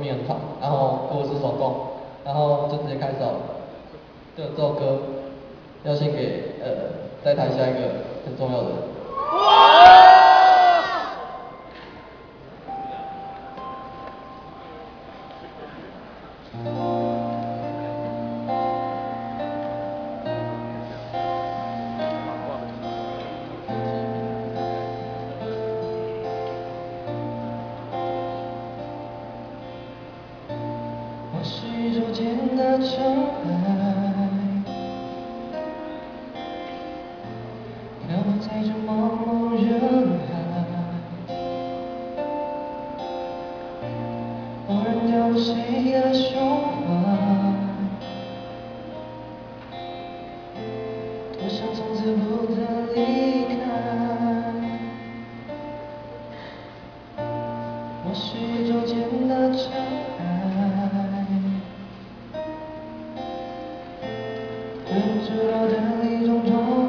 你很长，然后歌词手动，然后就直接开始了。这首歌要献给在台下一个很重要的人。我是宇宙间的尘埃，漂泊在这茫茫人海，偶然掉入谁的胸怀，多想从此不再离开。我是宇宙间的尘埃，微不足道的一种痛。